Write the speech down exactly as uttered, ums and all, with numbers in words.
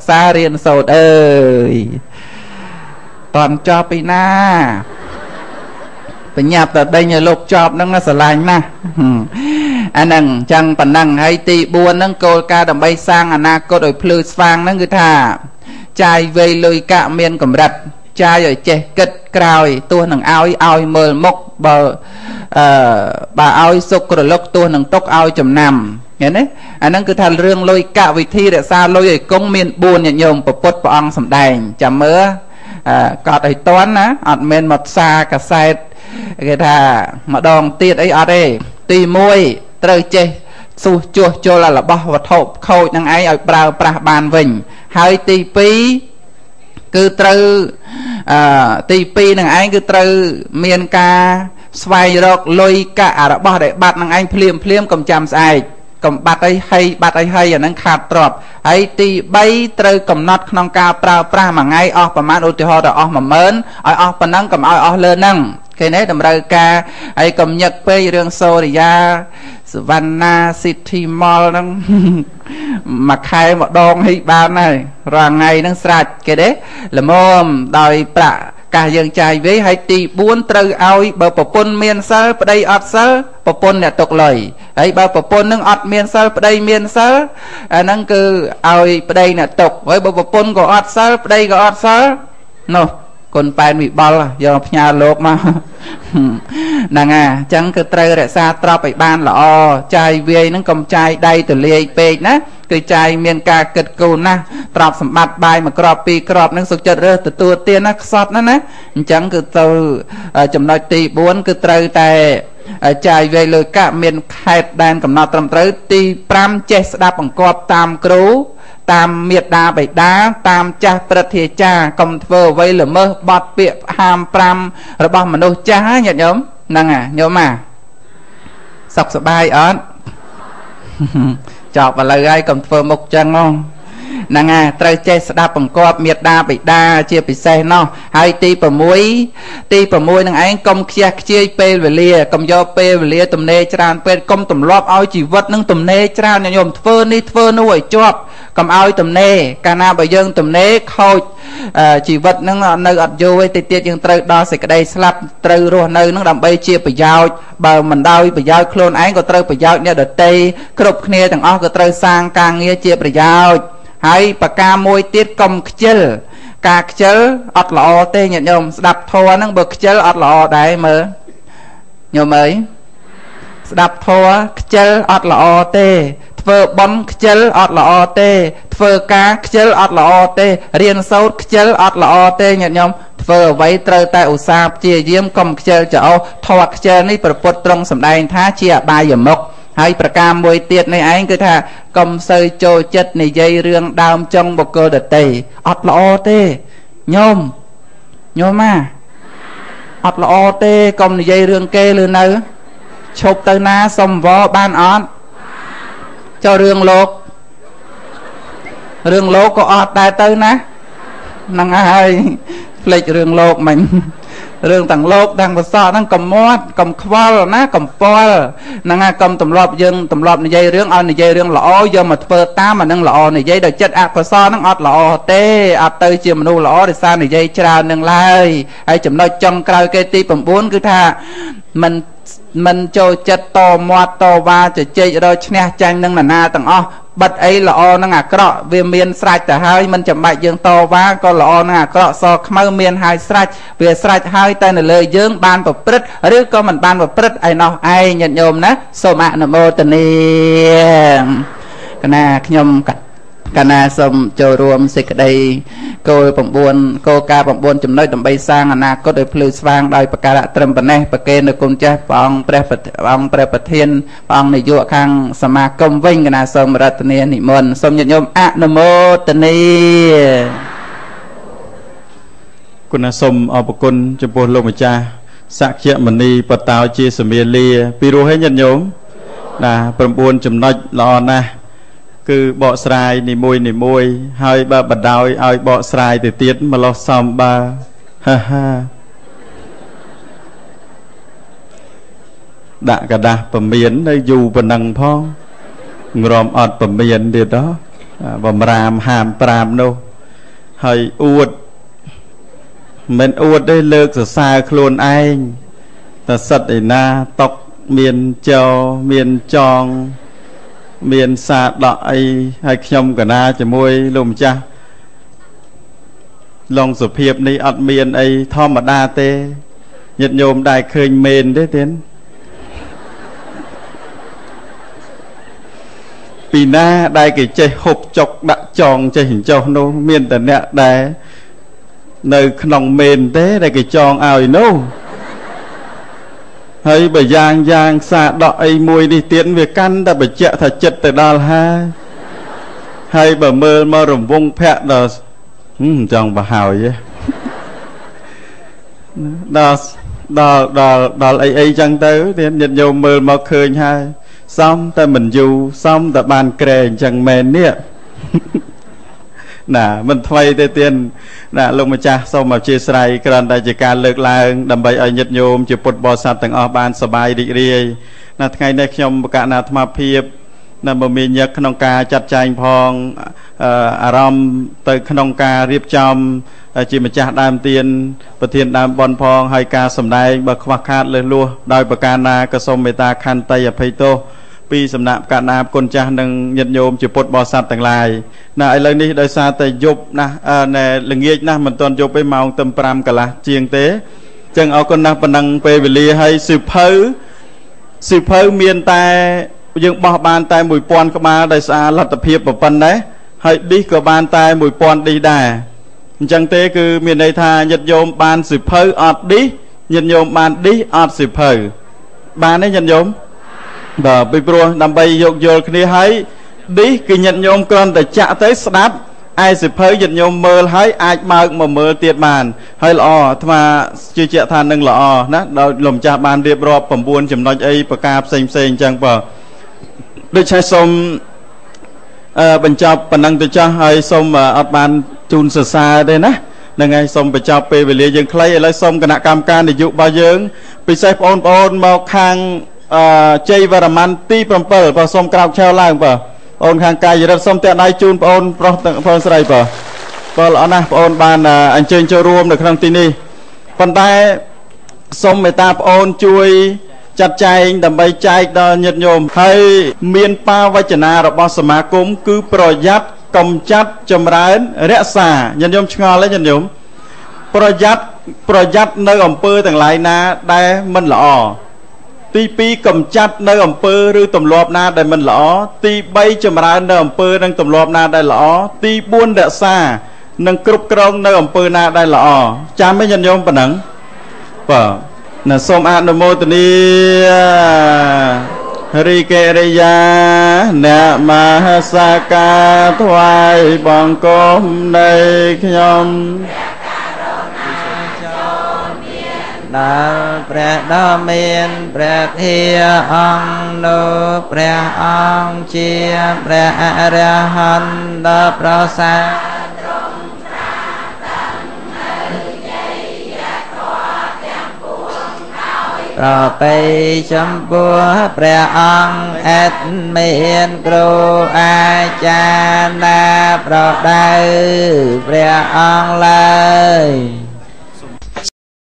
xa riêng sốt ơi toàn cho pi na phải nhập tại đây nhà lục chọp nó sờ lạnh na anh năng chẳng bản năng hay tì buồn nâng cô ca đầm bay sang anh na cô đổi plư vang nâng người thà trai về lùi cạ miền cầm rạch trai ở trẻ kịch cào tua nằng ao ao mờ mốc bờ bà ao sục rồi lúc tua nằng tóc ao chầm nằm nghe đấy anh năng cứ thà riêng lùi cạ vị thi để sao lùi công miền buồn nhận nhôm bột bột bong sầm đành chả mơ cọt ấy toán á ọt men một xa cả sai cái thà mà đòn tiệt ấy ở đây tì môi trời chê su chua cho là là bao vật hộp khôi năng ấy ở prao pra bàn vinh hai tì pi cứ trừ tì pi năng ấy cứ trừ miền ca xoay rọc lôi cả đã bao để bạt năng anh phliêm phliêm cầm chăm sai cầm bạt ấy hay bạt ấy hay ở năng khát trọp ấy tì bay trừ cầm nát nong ca prao pra mà ngay ởประมาณ ឧទាហរណ៍ ở mà mến ở ở phần năng cầm ở lên năng cái này đầm ra ca ấy cầm nhật pe riêng sô thì ra Savannah City Mall năng mặc hai một đòn hay ban này rồi ngày năng sạch cái đấy là mồm đòi bạ cả dân trai với hai tỷ buôn trừ ao bờ pôn miền sơ đây ọt sơ pôn là tục lời ấy bờ pôn năng ọt miền sơ đây miền sơ năng cứ ao đây là tục với bờ pôn của ọt sơ đây có ọt sơ no con pan bị bao do nhà lốp mà nàng à chẳng cứ trơ để xa trọc bị ban là o trai về nó cầm trai đây từ liê pe ná cứ trai miền ca kịch cù na trọc sầm bát bài mà crop pi crop nó sụt chật rơ từ tua tiên nó sọt nó ná chẳng cứ từ chấm nói tì bốn cứ trơ tại trai về lời cả miền khai đàn cầm nọ trầm tới tì pram che đạp bằng cọp tam cú tam miệt đa bảy đá tam chaประเทศcha cầm vơ vây lửa mơ bọt bịa ham pram rồi bao mà đâu cha nhận nhóm năng à nhóm mà sọc sọ bài ớn chọc vào lời ai cầm vơ mục chân không năng à trời che đạp bằng cọp miệt đa bảy đa chia bị xe nó hai ti bờ muối ti bờ muối năng anh công chia chia pe về lia cầm do pe về lia tụm nê tràn pe công tụm lóp ao chỉ vật nâng tụm nê tràn nhận nhóm vơ ní vơ nuôi chọp cầm ao tụm nê ca na bởi dân tụm nê khôi chỉ vật nâng nơi ọt vô ấy tiết tiết dân trời đó sẽ cái đây slap trời rồi nơi nâng đầm bay chia bởi giao bờ mình đau bởi giao khôn anh có trời bởi giao nha đợt tây cướp kia thằng ó có trời sang càng nghe chia bởi giao hay bà ca môi tiết công chêl ca chêl ọt lọ tê nhận nhôm đập thua nâng bực chêl ọt lọ đấy mơ nhôm ấy đập thua chêl ọt lọ tê phơ bón chêl ọt lọ tê phơ ca chêl ọt lọ tê riêng sâu chêl ọt lọ tê nhận nhôm phơ váy trời tại ủ sạp chia diêm công chêl chở thua chêl ní bởi bột trong sầm đài thá chia ba giờ mốc hayประการមួយទៀតនេះឯងគឺថាកុំសូវចូលចិត្តនិយាយរឿងដើមចុងបុគ្គលដទៃអត់ល្អទេញោមញោមម៉ាអត់ល្អទេកុំនិយាយរឿងគេឬនៅឈប់ទៅណាសុំវល់បានអត់ចូលរឿងលោករឿងលោកក៏អត់ដែរទៅណាហ្នឹងហើយផ្លេចរឿងលោកមិញរឿងទាំងលោកទាំងប្រសោហ្នឹងកំមាត់កំខ្វល់ណាកំពលហ្នឹងហើយកុំទម្លាប់យើងទម្លាប់និយាយរឿងឲ្យនិយាយរឿងល្អយកមកធ្វើតាមអានឹងល្អនិយាយដោយចិត្តអកុសលហ្នឹងអត់ល្អទេអត់ទៅជាមនុស្សល្អដោយសារនិយាយច្រើននឹងឡើយហើយចំណុចចុងក្រោយគេទី9គឺថាមិនមិនចូលចិត្តតមាត់តវ៉ាជជែករកឈ្នះចាញ់នឹងណានាទាំងអស់បិទអីល្អនឹងអាក្រក់វាមានស្រេចទៅហើយមិនចាំបាច់យើងតវ៉ាក៏ល្អនឹងអាក្រក់សខ្មៅមានហើយស្រេចវាស្រេចហើយតែនៅលើយើងបានប្រព្រឹត្តឬក៏មិនបានប្រព្រឹត្តឯណោះឯងញាតិញោមណាសូមអនុមោទនាកណាខ្ញុំកណាសូមចូលរួមសេចក្តីគោល9គោលការណ៍9ចំណុចដើម្បីសាងអនាគតឲ្យភ្លឺស្វាងដោយប្រការៈត្រឹមប៉ុណ្ណេះប្រកេននៅគុណចាស់ព្រះអង្គព្រះអង្គព្រះប្រធានព្រះអង្គនាយកខាងសមាគមវិញកណាសូមរតនានិមន្តសូមញាតិញោមអនុមោទនាគុណសូមអរគុណចំពោះលោកម្ចាស់សក្យមនីបតោជាសមាលាពីរោះឲ្យញាតិញោមណា9ចំណុចល្អណាស់គឺបកស្រាយនីមួយនីមួយហើយបើបដ ாய் ឲ្យបកស្រាយទៅទៀតម្លោះសំបើហាហាដាក់กระดาษពមៀននៅយូរប៉ុណ្ណឹងផងងរំអត់ពមៀនទៀតហ៎ bầm ram hàm pram nô hơi uột mình uột đây lược rồi xa luôn anh ta sật để na tóc miền châu miền tròn miền xa đợi hay nhom cả na chỉ môi lùm cha lòng sụp hiệp này ọt miền ấy thò mà đa tê nhật nhôm đại khơi mền đấy tiến vì na đại cái chơi hộp chọc đã tròn chơi hình châu nô miền tận nè đại nơi lòng mền thế đại cái tròn ảo nô hay bởi giang giang xa đợi mùi đi tiến về căn đã bởi chạy thật chất từ đào ha hay bởi mơ mơ rồng vung phẹ đờ chồng bà hào vậy đào đào đào đào ấy ấy chẳng tới tiến nhận dâu mơ mơ khơi hai xong ta mình dù xong ta bàn kề chẳng mền nè nè mình thay tê tiền nè lúc mà cha xong mà chia sẻ cần đại chỉการលើកឡើងដើម្បីឲ្យញាតិញោមជាពុទ្ធបរិស័ទទាំងអស់បានសប្បាយរីករាយនៅថ្ងៃនេះខ្ញុំបកណាអាត្មាភាពនៅមមាញឹកក្នុងការចាត់ចែងផងអារម្មណ៍ទៅក្នុងការរៀបចំជាម្ចាស់ដើមទៀនប្រធានដើមបនផងហើយការសម្ដែងបើខ្វះខាតលើសលួសដោយប្រការណាក៏សូមមេត្តាខន្តីអភ័យទោសពីសំណាក់កណ្ដាលគុណចាស់និងញាតិញោមជាពុទ្ធបរិស័ទទាំងឡាយណាឥឡូវនេះដោយសារតែយប់ណាណែល្ងាចណាស់មិនទាន់យប់ទេម៉ោងទៅប្រាំកន្លះជាងទេអញ្ចឹងអរគុណណាស់ប៉ុណ្ណឹងពេលវេលាហើយសិភៅសិភៅមានតែយើងបោះបានតែមួយពាន់ក្បាលដោយសារលទ្ធភាពប៉ុណ្ណេះហើយឌីសក៏បានតែមួយពាន់ឌីសដែរអញ្ចឹងទេគឺមានន័យថាញាតិញោមបានសិភៅអត់ឌីសញាតិញោមបានឌីសអត់សិភៅបានទេញាតិញោមបាទពីព្រោះដើម្បីយកយល់គ្នាហើយឌីសគឺញាតិញោមគ្រាន់តែចាក់ទៅស្ដាប់ឯសិភៅញាតិញោមមើលហើយអាចបើកមកមើលទៀតបានហើយល្អអាត្មាជឿជាក់ថានឹងល្អណាដោយលោកម្ចាស់បានរៀបរាប់៩ចំណុចអីប្រការផ្សេងផ្សេងអញ្ចឹងបាទដូច្នេះសូមអឺបញ្ចប់ប៉ុណ្ណឹងទៅចាស់ហើយសូមអត់បានជូនសរសើរទេណាហ្នឹងហើយសូមបញ្ចប់ពេលវេលាយើងខ្លីឥឡូវសូមគណៈកម្មការនយោបាយរបស់យើងពិសេសបងប្អូនមកខាងអឺជ័យវរ្ម័នទី7បាទសូមក្រោកឈរឡើងបាទបងខាងកាយរដ្ឋសូមតែដៃជូនបងប្អូនប្រុសទាំងប្អូនស្រីបាទបាទល្អណាស់បងប្អូនបានអញ្ជើញចូលរួមនៅក្នុងទីនេះប៉ុន្តែសូមមេត្តាបងប្អូនជួយចាត់ចែងដើម្បីចែកដល់ញាតិញោមហើយមានបាវចនារបស់សមាគមគឺប្រយ័ត្នកំចាត់ចម្រើនរក្សាញាតិញោមឆ្ងល់ទេញាតិញោមប្រយ័ត្នប្រយ័ត្ននៅអំពើទាំងឡាយណាដែលមិនល្អទីពីរកំចាត់នៅអំពើឬទម្លាប់ណាដែលមិនល្អទីបីចម្រើននៅអំពើនិងទម្លាប់ណាដែលល្អទីបួនរក្សានិងគ្រប់គ្រងនៅអំពើណាដែលល្អចាំទេញាតិញោមប៉ុណ្ណឹងបាទណាសូមអនុមោទនារីកេរិយាអ្នកមហាសាកាថ្វាយបង្គំនៃខ្ញុំដែលព្រះដ៏មានព្រះធាអង្គនោះព្រះអង្គជាព្រះអរហន្តដ៏ប្រសើរប្របីចំពោះព្រះអង្គអិតមានគ្រូអាចារ្យណាប្រដៅព្រះអង្គឡើយ